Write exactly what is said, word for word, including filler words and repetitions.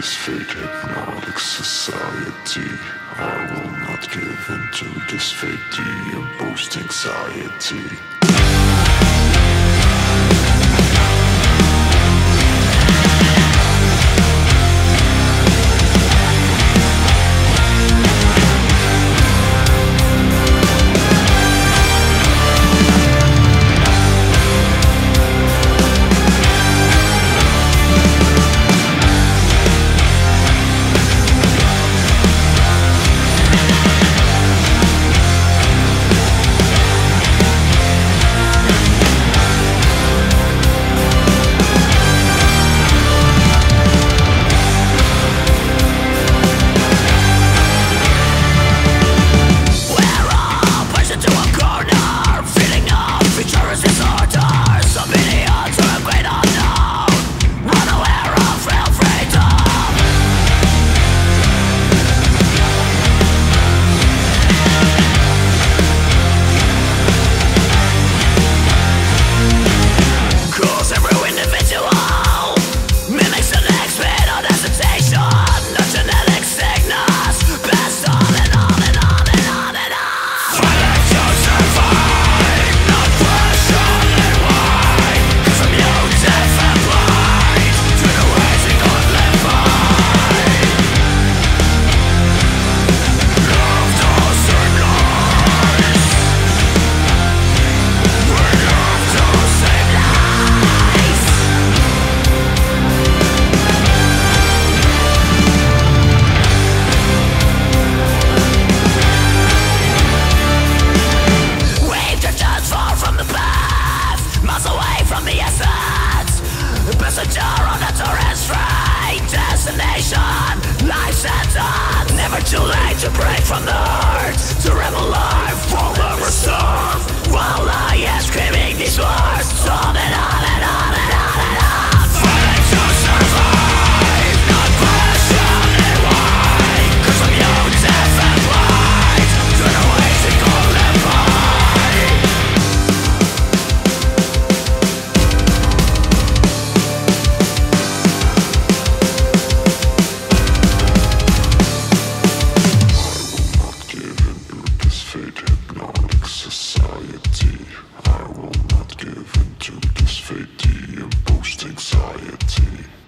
this fate hypnotic society. I will not give in to this fate, the imposed anxiety. Life sentence, never too late to break from the hurt, to rebel life will never serve. While I am screaming these words, on and on and on and on and on, fighting to survive, not questioning why. Cause I'm Mute.Deaf.Blind, to the ways we call them by. Society, I will not give in to this fate, the imposed anxiety.